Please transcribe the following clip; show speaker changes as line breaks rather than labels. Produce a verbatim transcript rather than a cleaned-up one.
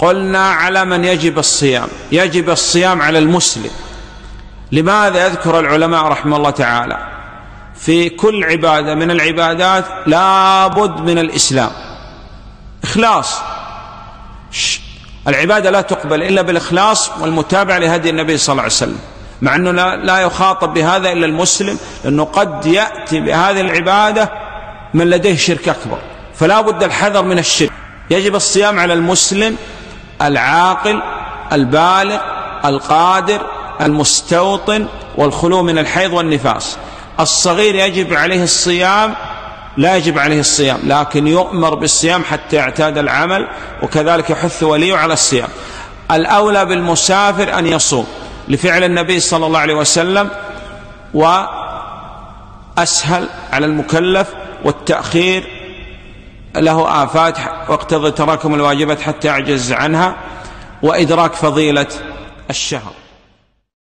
قلنا على من يجب الصيام، يجب الصيام على المسلم. لماذا؟ يذكر العلماء رحمه الله تعالى في كل عبادة من العبادات لابد من الإسلام، إخلاص. العبادة لا تقبل إلا بالإخلاص والمتابعة لهدي النبي صلى الله عليه وسلم، مع أنه لا يخاطب بهذا إلا المسلم، لأنه قد يأتي بهذه العبادة من لديه شرك أكبر، فلا بد الحذر من الشرك. يجب الصيام على المسلم العاقل البالغ القادر المستوطن والخلو من الحيض والنفاس. الصغير يجب عليه الصيام لا يجب عليه الصيام، لكن يؤمر بالصيام حتى يعتاد العمل، وكذلك يحث وليه على الصيام. الأولى بالمسافر أن يصوم لفعل النبي صلى الله عليه وسلم، وأسهل على المكلف، والتأخير له آفات واقتضى تراكم الواجبات حتى يعجز عنها، وإدراك فضيلة الشهر.